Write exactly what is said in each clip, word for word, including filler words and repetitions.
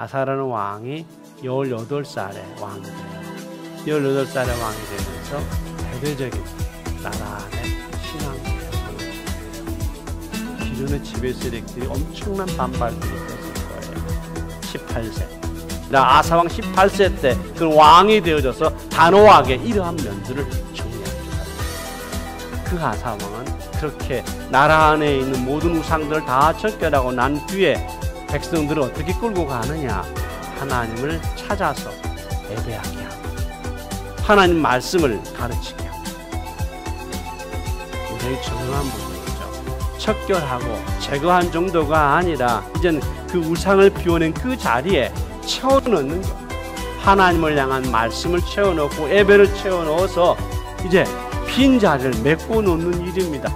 아사라는 왕이 열여덟 살에 왕이 돼요. 열여덟 살에 왕이 되면서 대대적인 나라 안에 신앙개혁을 해요. 기존의 지배 세력들이 엄청난 반발들이 있었을 거예요. 십팔 세. 아사왕 십팔 세 때 그 왕이 되어져서 단호하게 이러한 면들을 정리합니다. 그 아사왕은 그렇게 나라 안에 있는 모든 우상들을 다 척결하고 난 뒤에 백성들을 어떻게 끌고 가느냐, 하나님을 찾아서 예배하게 하고 하나님 말씀을 가르치게 하고 굉장히 중요한 부분이죠. 척결하고 제거한 정도가 아니라 이제는 그 우상을 비워낸 그 자리에 채워넣는 것, 하나님을 향한 말씀을 채워넣고 예배를 채워넣어서 이제 빈 자리를 메꿔 놓는 일입니다.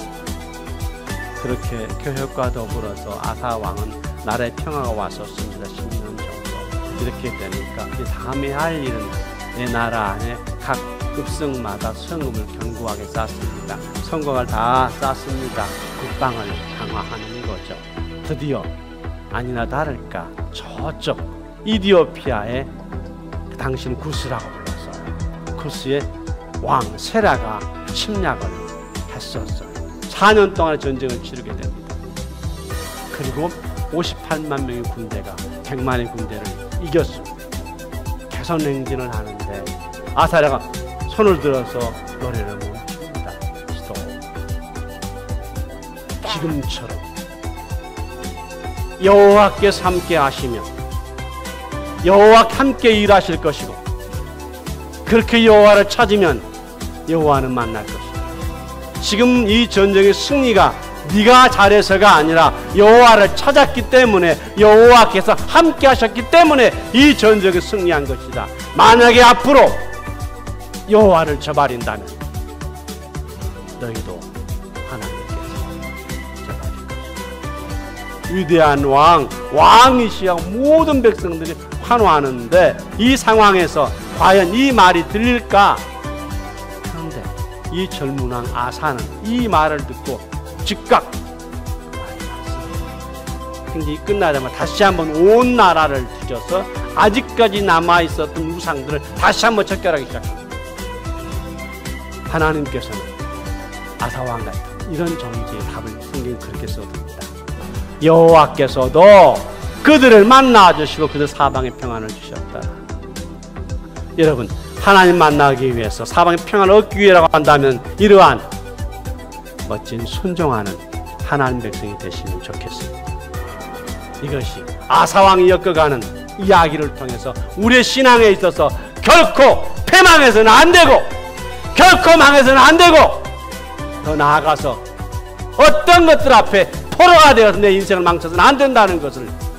그렇게 교회과 더불어서 아사 왕은 나라의 평화가 왔었습니다. 십 년 정도. 이렇게 되니까 이 다음에 할 일은 내 나라 안에 각 읍성마다 성읍을 견고하게 쌓습니다. 성곽을 다 쌓습니다. 국방을 강화하는 거죠. 드디어 아니나 다를까 저쪽 이디오피아의 그 당시는 구스라고 불렀어요. 구스의 왕 세라가 침략을 했었어요. 사 년 동안의 전쟁을 치르게 됩니다. 그리고 오십팔만 명의 군대가 백만의 군대를 이겼습니다. 개선 행진을 하는데 아사랴가 손을 들어서 노래를 멈춥니다. 스톱. 지금처럼 여호와께서 함께 하시며 여호와께 함께 일하실 것이고 그렇게 여호와를 찾으면 여호와는 만날 것이다. 지금 이 전쟁의 승리가 네가 잘해서가 아니라 여호와를 찾았기 때문에 여호와께서 함께 하셨기 때문에 이 전쟁에 승리한 것이다. 만약에 앞으로 여호와를 저버린다면 너희도 하나님께서 저버릴 것이다. 위대한 왕, 왕이시여 모든 백성들이 환호하는데 이 상황에서 과연 이 말이 들릴까? 그런데 이 젊은 왕 아사는 이 말을 듣고 즉각 행진이 끝나자마자 다시 한번 온 나라를 뒤져서 아직까지 남아있었던 우상들을 다시 한번 척결하기 시작합니다. 하나님께서는 아사왕 같은 이런 정지의 답을 성경에 그렇게 써둡니다. 여호와께서도 그들을 만나 주시고 그들 사방에 평안을 주셨다. 여러분, 하나님 만나기 위해서 사방에 평안을 얻기 위해라고 한다면 이러한 멋진 순종하는 하나님 백성이 되시면 좋겠습니다. 이것이 아사왕이 엮어가는 이야기를 통해서 우리의 신앙에 있어서 결코 패망해서는 안 되고 결코 망해서는 안 되고 더 나아가서 어떤 것들 앞에 포로가 되어서 내 인생을 망쳐서는 안 된다는 것을